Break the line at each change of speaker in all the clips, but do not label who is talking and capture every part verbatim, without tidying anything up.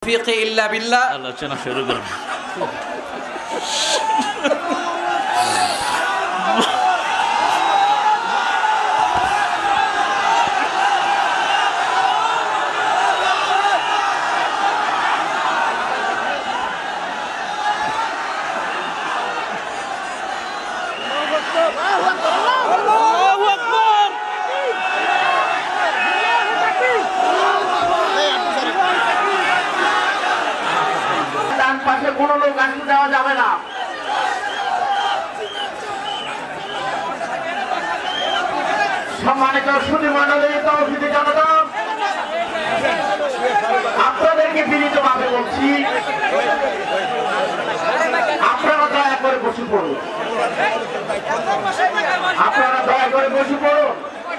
ফিকি ইল্লা বিল্লাহ।
আলোচনা শুরু করুন।
কোনো লোক আসতে দেওয়া যাবে না। সম্মানিত সুধী মণ্ডলী, তৌহিদি জনতা, আপনাদেরকে বিনীতভাবে বলছি, আপনারা দয়া করে বসে পড়ুন। আপনারা দয়া করে বসে পড়ুন।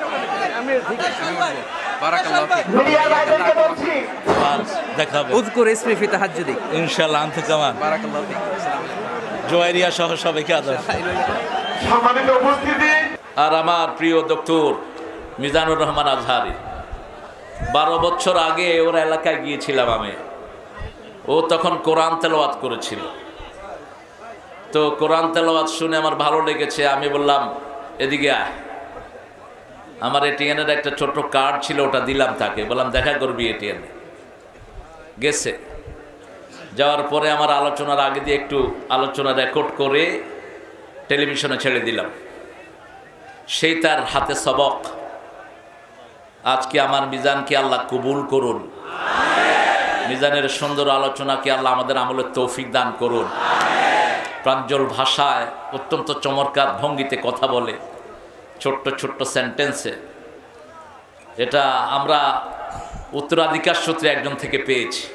মিডিয়া ভাইদেরকে বলছি,
দেখাবে
উযকুর ইসমি ফি তাহাজ্জুদি।
ইনশাআল্লাহ। আনতে কামান
বারাকাল্লাহু ফিক।
জোয়ারিয়া সহ সবাইকে আদর।
সম্মানিত উপস্থিতি,
আর আমার প্রিয় ডক্টর মিজানুর রহমান আজহারি, বারো বছর আগে ওর এলাকায় গিয়েছিলাম আমি। ও তখন কোরআন তেলাওয়াত করেছিল। তো কোরআন তেলাওয়াত শুনে আমার ভালো লেগেছে। আমি বললাম, এদিকে আয়। আমার এটিএনের একটা ছোট্ট কার্ড ছিল, ওটা দিলাম তাকে, বললাম দেখা করবি এটিএনে। গেছে। যাওয়ার পরে আমার আলোচনার আগে দিয়ে একটু আলোচনা রেকর্ড করে টেলিভিশনে ছেড়ে দিলাম। সেই তার হাতে সবক। আজকে আমার মিজানকে আল্লাহ কবুল করুন। মিজানের সুন্দর আলোচনাকে আল্লাহ আমাদের আমলের তৌফিক দান করুন। প্রাঞ্জল ভাষায় অত্যন্ত চমৎকার ভঙ্গিতে কথা বলে, ছোট্ট ছোট্ট সেন্টেন্সে। এটা আমরা উত্তরাধিকার সূত্রে একজন থেকে পেয়েছি,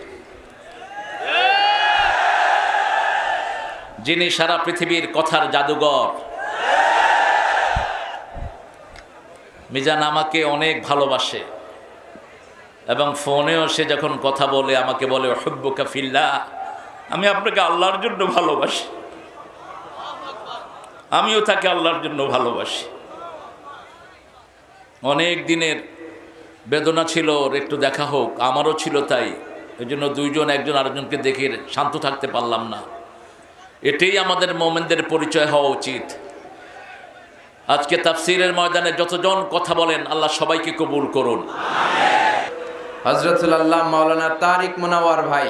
যিনি সারা পৃথিবীর কথার জাদুঘর। মিজান আমাকে অনেক ভালোবাসে এবং ফোনেও সে যখন কথা বলে আমাকে বলে উহিব্বুকা ফিল্লাহ, আমি আপনাকে আল্লাহর জন্য ভালোবাসি। আমিও তাকে আল্লাহর জন্য ভালোবাসি। অনেক দিনের বেদনা ছিল ওর, একটু দেখা হোক, আমারও ছিল তাই। এই জন্য দুইজন একজন আরেকজনকে দেখে শান্ত থাকতে পারলাম না। এটাই আমাদের মোমেনদের পরিচয় হওয়া উচিত। আজকে তাফসীরের ময়দানে যতজন কথা বলেন, আল্লাহ সবাইকে কবুল করুন।
হযরতুল আল্লাহ মাওলানা তারিক মুনাওয়ার ভাই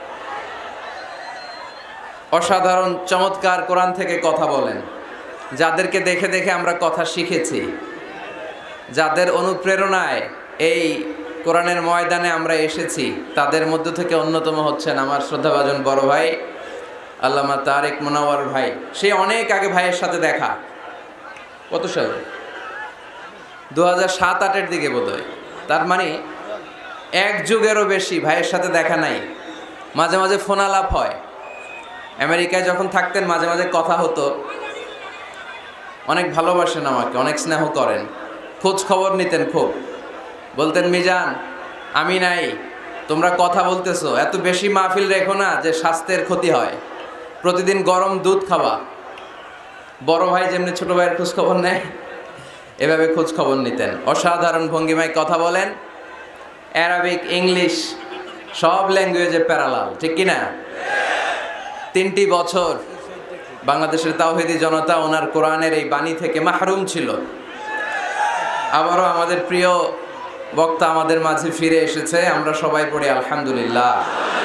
অসাধারণ চমৎকার কোরআন থেকে কথা বলেন। যাদেরকে দেখে দেখে আমরা কথা শিখেছি, যাদের অনুপ্রেরণায় এই কোরআনের ময়দানে আমরা এসেছি, তাদের মধ্য থেকে অন্যতম হচ্ছেন আমার শ্রদ্ধাভাজন বড় ভাই আল্লামা তারিক মুনাওয়ার ভাই। সে অনেক আগে ভাইয়ের সাথে দেখা, কত সালে, দু হাজার সাত আটের দিকে বোধ হয়। তার মানে এক যুগেরও বেশি ভাইয়ের সাথে দেখা নাই। মাঝে মাঝে ফোন আলাপ হয়। আমেরিকায় যখন থাকতেন মাঝে মাঝে কথা হতো। অনেক ভালোবাসেন আমাকে, অনেক স্নেহ করেন, খোঁজ খবর নিতেন খুব। বলতেন, মিজান আমি নাই, তোমরা কথা বলতেছো, এত বেশি মাহফিল রেখো না যে স্বাস্থ্যের ক্ষতি হয়। প্রতিদিন গরম দুধ খাওয়া। বড় ভাই যেমনি ছোট ভাইয়ের খোঁজ খবর নেয়, এভাবে খোঁজ খবর নিতেন। অসাধারণ ভঙ্গিমায় কথা বলেন। অ্যারাবিক, ইংলিশ সব ল্যাঙ্গুয়েজে প্যারালাল, ঠিক কিনা? তিনটি বছর বাংলাদেশের তাওহীদি জনতা ওনার কোরআনের এই বাণী থেকে মাহরুম ছিল। আবারও আমাদের প্রিয় বক্তা আমাদের মাঝে ফিরে এসেছে। আমরা সবাই পড়ি আলহামদুলিল্লাহ।